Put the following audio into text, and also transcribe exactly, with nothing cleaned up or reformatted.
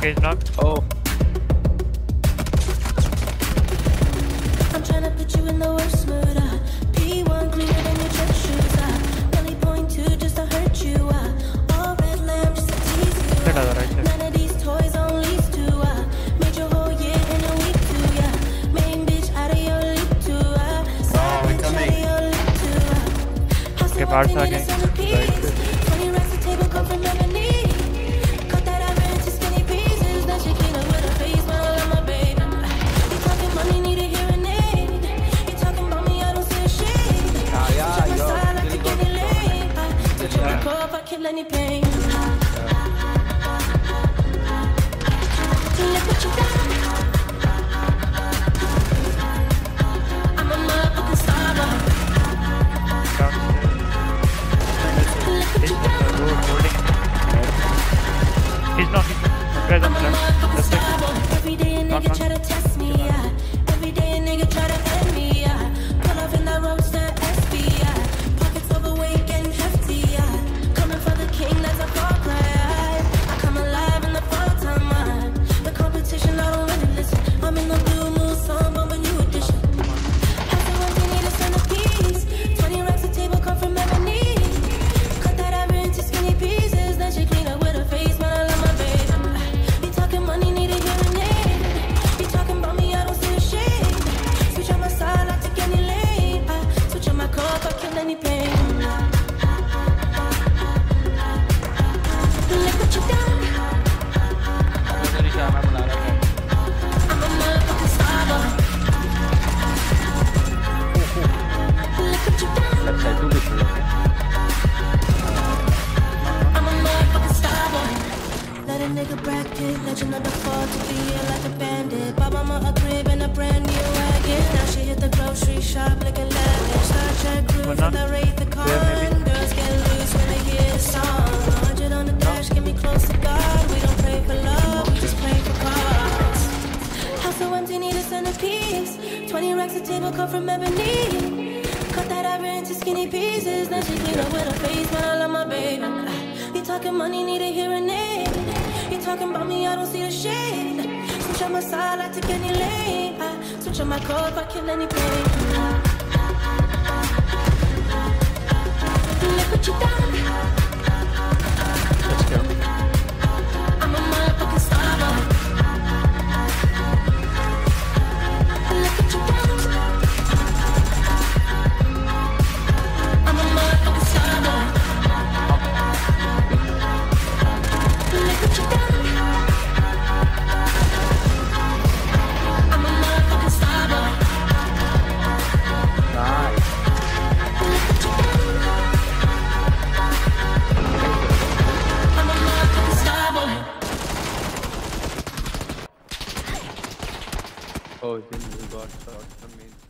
Cage knock. Oh. I'm trying to put you in the worst mood. Uh. P one cleaner than your church shoes. Uh. Really point two just to hurt you. Uh. All red lamb just to tease you. Uh. Right, none of these toys on lease to. Uh. Made your whole year in a week too. Yeah. Main bitch out of your league too. Uh. Side bitch out of your league too. Uh. House Okay, of parts one are thing in a centerpiece. twenty racks a table come from ebony. Cut that iron into skinny pieces. Then she clean up with her face. When I love my baby. You talking money, need a hearing aid. You talking about me, I don't see a shade. Yeah, yeah, Switch yo. up my side, I take any lane. Switch up my core if I kill any pain. Look what you done. I'm a motherfucking star boy. Look what you done. He's not. Guys, I'm left. That's it. Every day a nigga try to test me, yeah. Every day a nigga try to end me, yeah. Pull off in that roadster S P, yeah. Pockets overweight, getting hefty, yeah. Coming for the king, that's a far cry. I come alive in the fall time, man. The competition, I don't really listen. I'm in the blue moon song, bumping new edition. Half the ones you need a centerpiece. Twenty racks a table come from ebony. Cut that ever into skinny pieces. Then she clean up with her face, man. I love my baby. You talking money, need a hearing aid. You talking about me, I don't see a shade. Switch on my side, I take any lane. I switch on my car if I kill any pain. Look what you done. I'm a motherfucking star boy. Look what you done. I'm a motherfucking star boy. Let a nigga bracket, legend of the fall to be here like a bandit. Bob mama a crib and a brand new wagon. Now she hit the grocery shop looking lavish. Star Trek crew from the Wraith the Con. Girls get loose when they hear the song. Hundred on the dash, get me close to God. We don't pray for love, we just pray for cause. House so empty, need a centerpiece. Twenty racks a table come from ebony. Cut that ever into skinny pieces. Then she clean up with her face, man. I love my baby. You talking money, need a hearing aid. You talking about me, I don't see a shade. Switch on my side, I take any lane. I switch on my car if I kill any pain. Look what you done. Let's go. I'm a motherfucking star boy. Look what you done. I'm a motherfucking star boy. Look what you done. I'm a motherfucking star boy. Nice. Look what you done. I'm a motherfucking star boy. Oh, then you got shot from me.